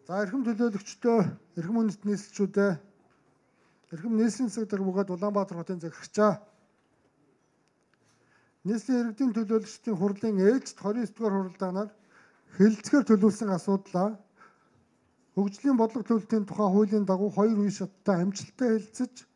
За эрхэм төлөөлөгчдөө, эрхэм үндэст нийслэлчүүдээ, эрхэм нийслэлийн засаг даргуугаад Улаанбаатар хотын захирагчаа. Нийслэлийн иргэдийн төлөөлөгчдийн хурлын ээлжид 29 дугаар хуралдаанаар хэлэлцгээр төлөвлөсөн асуудлаа хөгжлийн бодлого төлөлтийн тухай хуулийн дагуу 2 үе шаттай амжилттай хэлэлцэж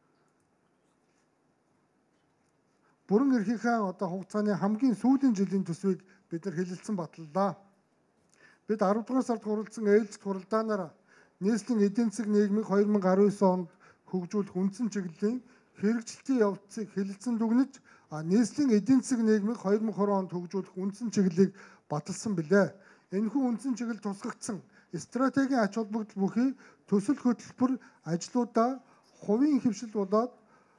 бүрэн эрхийнхээ хугацааны хамгийн сүүлийн жилийн төсвийг бид нар хэлэлцэн баталлаа. Бид 10 дугаар сард хуралдсан ээлжид хуралдаанаар нийслэлийн эдийн засаг нийгмийг 2019 онд хөгжүүлэх үндсэн чиглэлийн хэрэгжилтийн явцыг хэлэлцэн дүгнэж, нийслэлийн эдийн засаг нийгмийг 2020 онд хөгжүүлэх үндсэн чиглэлийг баталсан билээ. Энэхүү үндсэн чиглэл тусгагдсан стратегийн ач холбогдол бүхий төсөл хөтөлбөр ажлуудаа хувийн хөвшил болоод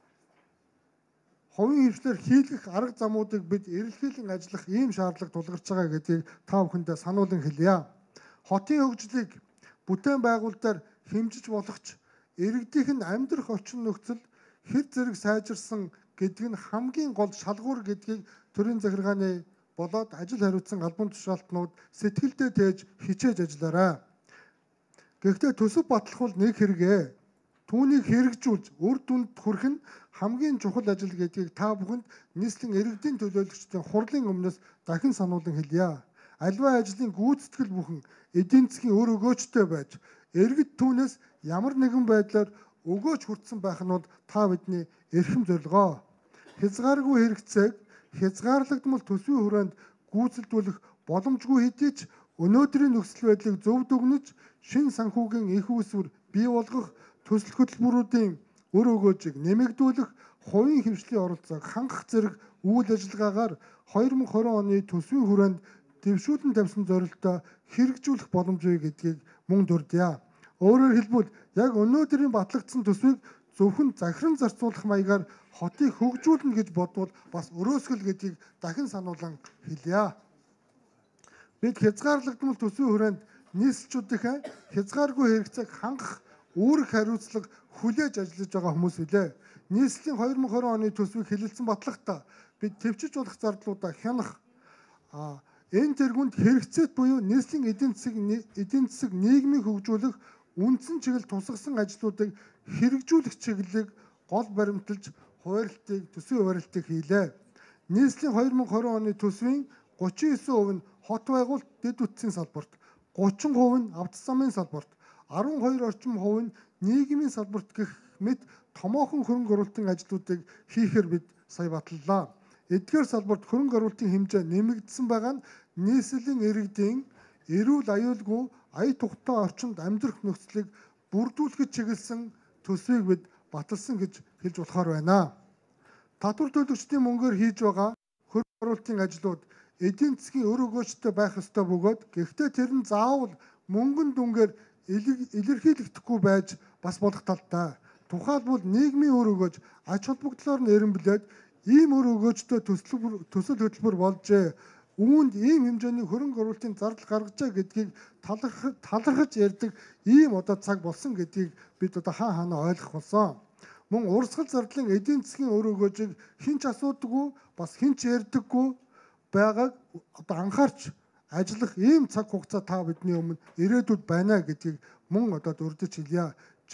хувийн хвшлэр хийлгэх арга замуудыг бид эрэлхийлэн ажиллах ийм шаардлага тулгарч байгаа гэдгийг та бүхэндээ сануулan хэлье. Хотын хөгжлийг бүтээн байгуулалтаар хэмжиж болохч иргэдийнх нь амьдрах орчин нөхцөл хэр зэрэг сайжирсан гэдг нь хамгийн гол шалгуур гэдгийг төрийн захиргааны болоод ажил хариуцсан албан тушаалтнууд сэтгэлдээ тээж хичээж ажиллаарай. Гэхдээ төсөв батлах бол нэг хэрэгээ. Түүнийг хэрэгжүүлж үр дүнд хүрэх нь хамгийн чухал ажил гэдгийг та бүхэнд нийслэлийн иргэдийн төлөөлөгчдийн хурлын өмнөөс дахин сануулan хэлье. Аливаа ажлын гүйцэтгэл бүхэн эдийн засгийн өр өгөөжтэй байж иргэд түүнээс ямар нэгэн байдлаар өгөөж хүртсэн байх нь бол та бидний эрхэм зорилгоо. Хязгааргүй хэрэгцээг хязгаарлагдмал төсвийн хүрээнд гүйцэлдүүлэх боломжгүй хэдий ч өнөөдрийн нөхцөл байдлыг зөв дүгнэж шин санхүүгийн их үүсвэр бий болгох, төсөл хөтөлбөрүүдийн өр өгөөжийг нэмэгдүүлэх, хувийн хвшлийн оролцоог хангах зэрэг үйл ажиллагаагаар 2020 оны төсвийн хүрээнд дэвшүүлэн тавьсан зорилтоо хэрэгжүүлэх боломжгүй гэдгийг мөн дурдъя. Өөрөөр хэлбэл яг өнөөдрийн батлагдсан төсвийг зөвхөн захиран зарцуулах маягаар хотыг хөгжүүлнэ гэж бодвол бас өрөөсгөл гэдгийг дахин сануулan хэлье. Бид хязгаарлагдмал төсвийн хүрээнд нийслэлчүүдийнхээ хязгааргүй хэрэгцээг хангах үүрэг хариуцлага хүлээж ажиллаж байгаа хүмүүс билээ. Нийслэлийн 2020 оны төсвийг хэлэлцэн батлахдаа бид төвчж болох зардлуудаа хянах, энэ тэргуунд хэрэгцээт буюу нийслэлийн эдийн засаг нийгмийг хөгжүүлэх үндсэн чиглэл тусгасан ажлуудыг хэрэгжүүлэх чиглэлийг гол баримталж төсвийн хуваарлтыг хийлээ. Нийслэлийн 2020 оны төсвийн 39% нь хот байгуулалт дэд үтсийн салбарт, 30% нь авто замын салбарт, 12 орчим хувь нь нийгмийн салбарт гэх мэт томоохон хөрөнгө оруулалтын ажлуудыг хийхээр бид сая баталлаа. Эдгээр салбарт хөрөнгө оруулалтын хэмжээ нэмэгдсэн байгаа нь нийслэлийн иргэдийн эрүүл аюулгүй ая тухтай орчинд амьдрах нөхцөлийг бүрдүүлэхэд чиглэсэн төсвийг бид баталсан гэж хэлж болохоор байна. Татвар төлөгчдийн мөнгөөр хийж байгаа хөрөнгө оруулалтын ажлууд эдийн засгийн өр өгөөжтэй байх ёстой бөгөөд гэхдээ тэр нь заавал мөнгөн дүнгээр илэрхийлэгдэхгүй байж бас болох талтай. Тухайлбал нийгмийн өр өгөөж ач холбогдлоор нь эренблээд ийм өр өгөөжтэй төсөл хөтөлбөр болжээ. Үүнд ийм хэмжээний хөрөнгө оруулалтын зардал гаргажээ гэдгийг талархаж ярьдаг ийм цаг болсон гэдгийг бид хаана ойлгох болсон. Мөн урсгал зардлын эдийн засгийн өр өгөөжийг хэн ч асуудаггүй, бас хэн ч ярьдаггүй байгааг анхаарч ажиллах ийм цаг хугацаа та бидний өмнө ирээдүйд байна гэдгийг мөн урьдчилж хэлье.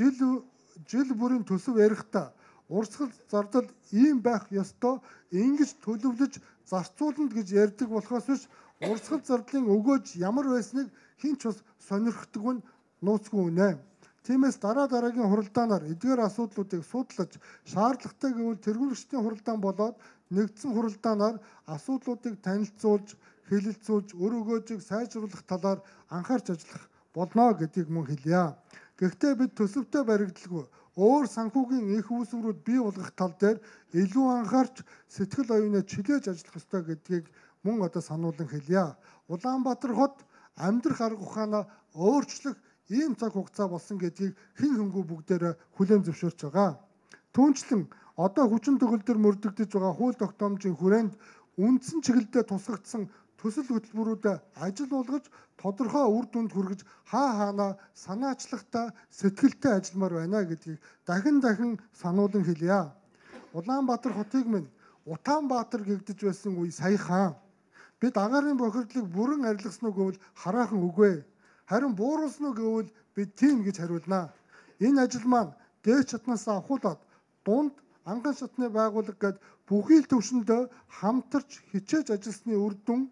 Жил бүрийн төсөв ярихдаа урсгал зардал ийм байх ёстой, ингэж төлөвлөж зарцуулна гэж ярьдаг болохоос биш урсгал зардлын өгөөж ямар байсныг хэн ч бас сонирхдаггүй нууцгүй үнэ. Тиймээс дараагийн хуралдаанаар эдгээр асуудлуудыг судлаж шаардлагатай гэвэл тэргүүлэгчдийн хуралдаан болоод нэгдсэн хуралдаанаар асуудлуудыг танилцуулж, хэлэлцүүлж, өр өгөөжийг сайжруулах талаар анхаарч ажиллах болно гэдгийг мөн хэлье. Гэхдээ бид төсөвтэй баригдалгүй өөр санхүүгийн их үүсвэрүүд бий болгох тал дээр илүү анхаарч сэтгэл оюунаа чилээж ажиллах ёстой гэдгийг мөн сануулan хэлье. Улаанбаатар хот амьдрах арга ухаанаа өөрчлөх ийм цаг хугацаа болсон гэдгийг хэн хөнгөө бүгдээрээ хүлээн зөвшөөрч байгаа. Түүнчлэн хүчин төгөлдөр мөрдөгдөж байгаа хууль тогтоомжийн хүрээнд үндсэн чиглэлдээ тусгагдсан төсөл хөтөлбөрүүдэд ажил болгож тодорхой үр дүнд хүргэж хаана санаачлагтай сэтгэлтэй ажилламаар байна гэдгийг дахин сануулan хэлье. Улаанбаатар хотыг минь Утаанбаатар гэгдэж байсан үе саяхан. Бид агаарын бохирдлыг бүрэн арилгасан уу гэвэл хараахан үгүй. Харин бууруулсан уу гэвэл бид тийм гэж хариулнаа. Энэ ажил маань дээд шатнаас авахуулаад дунд анган шатны байгууллага гээд бүхий л төвшөндөө хамтарч хичээж ажилласны үр дүн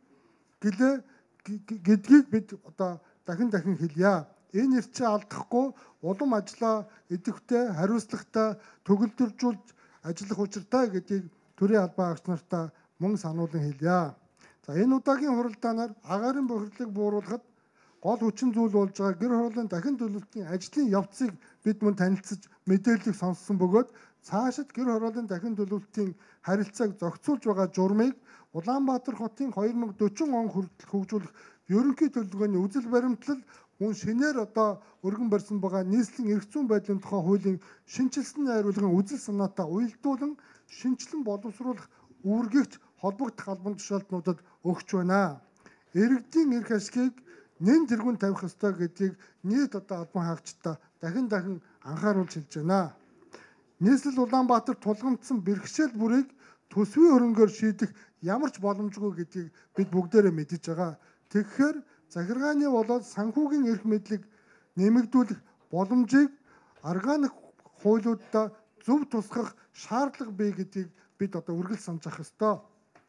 гэдгийг бид одоо дахин хэлье. Энэ ирчээ алдахгүй улам ажлаа идэвхтэй, хариуцлагатай төгөлдржүүлж ажиллах учиртай гэдгийг төрийн албан агч нартаа мөн сануулan хэлье. За энэ удаагийн хуралдаанаар агаарын бохирдлыг бууруулахад гол хүчин зүйл болж байгаа гэр хорооллын дахин төлөвлөлтийн ажлын явцыг бид мөн танилцж мэдээлэл сонссон бөгөөд цаашид гэр хорооллын дахин төлөвлөлтийн харилцааг зохицуулж байгаа журмыг Улаанбаатар хотын 2040 он хүртэл хөгжүүлэх ерөнхий төлөвлөгөөний үзэл баримтлал мөн шинээр одоо өргөн барьсан байгаа нийслэлийн эрх зүйн байдлын тухай хуулийн шинжилсэн найруулгын үзэл санаатай уялдуулан шинжилэн боловсруулах үүргийгч холбогдох албан тушаалтнуудад өгч байна. Иргэдийн эрх ашгийг нэн тэргүүн тавих ёстой гэдгийг нийт одоо албан хаагчдаа дахин анхааруулж хэлж байна. Нийслэл Улаанбаатар тулгамдсан бэрхшээл бүрийг төсвийн хөрөнгөөр шийдэх ямар ч боломжгүй гэдгийг бид бүгдээрээ мэдэж байгаа. Тэгэхээр захиргааны болоод санхүүгийн эрх мэдлийг нэмэгдүүлэх боломжийг органик хуулиудаа зөв тусгах шаардлага бий гэдгийг бид одоо үргэлж санаж ах ёстой.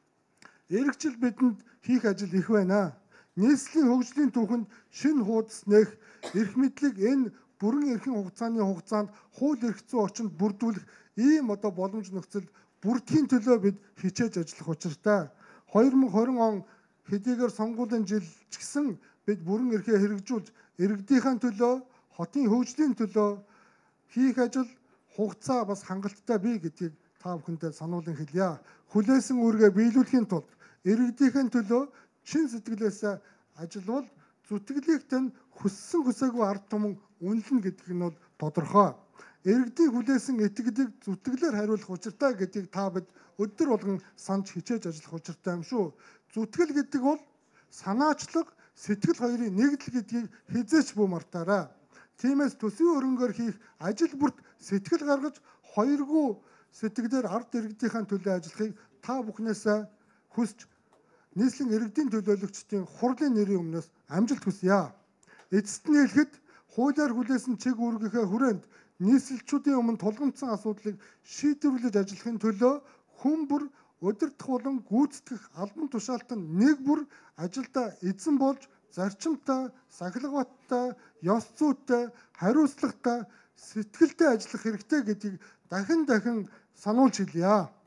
Иргэжил бидэнд хийх ажил их байна. Нийслэлийн хөгжлийн түүхэнд шинэ хуудас нээх эрх мэдлийг энэ бүрэн эрхийн хугацаанд хууль эрх зүйн орчинд бүрдүүлэх ийм одоо боломж нөхцөл бүрдхийн төлөө бид хичээж ажиллах учиртай. 2020 он хэдийгээр сонгуулийн жил ч гэсэн бид бүрэн эрхээ хэрэгжүүлж иргэдийнхээ төлөө, хотын хөгжлийн төлөө хийх ажил хугацаа бас хангалттай бий гэдгийг та бүхэндээ сануулan хэлье. Хүлээсэн үүргээ биелүүлэхийн тулд иргэдийнхээ төлөө чин сэтгэлээсээ ажиллавал зүтгэлийнх нь хүссэн хүсээгүй ард түмэн үнэлнэ гэдэг нь бол тодорхой. Иргэдийн хүлээсэн итгэлийг зүтгэлээр хариулах учиртай гэдгийг та бид өдөр болгон санаж хичээж ажиллах учиртай юм шүү. Зүтгэл гэдэг бол санаачлаг, сэтгэл хоёрын нэгдэл гэдгийг хизээч бүү мартаарай. Тиймээс төсвийн хөрөнгөөр хийх ажил бүрт сэтгэл гаргаж хоёргүй сэтгэлээр ард иргэдийнхээ төлөө ажиллахыг та бүхнээсээ хүсч нийслэлийн иргэдийн төлөөлөгчдийн хурлын нэрийн өмнөөс амжилт хүсье. Эцэст нь хэлэхэд хуулиар хүлээсэн чиг үүргийнхээ хүрээнд нийслэлчүүдийн өмнө тулгамдсан асуудлыг шийдвэрлэж ажиллахын төлөө хүн бүр удирдах болон гүйцэтгэх албан тушаалт нь нэг бүр ажилдаа эзэн болж зарчимтай, сахилгаваттай, ёс зүйтэй, хариуцлагатай, сэтгэлтэй ажиллах хэрэгтэй гэдгийг дахин сануулж хэлье.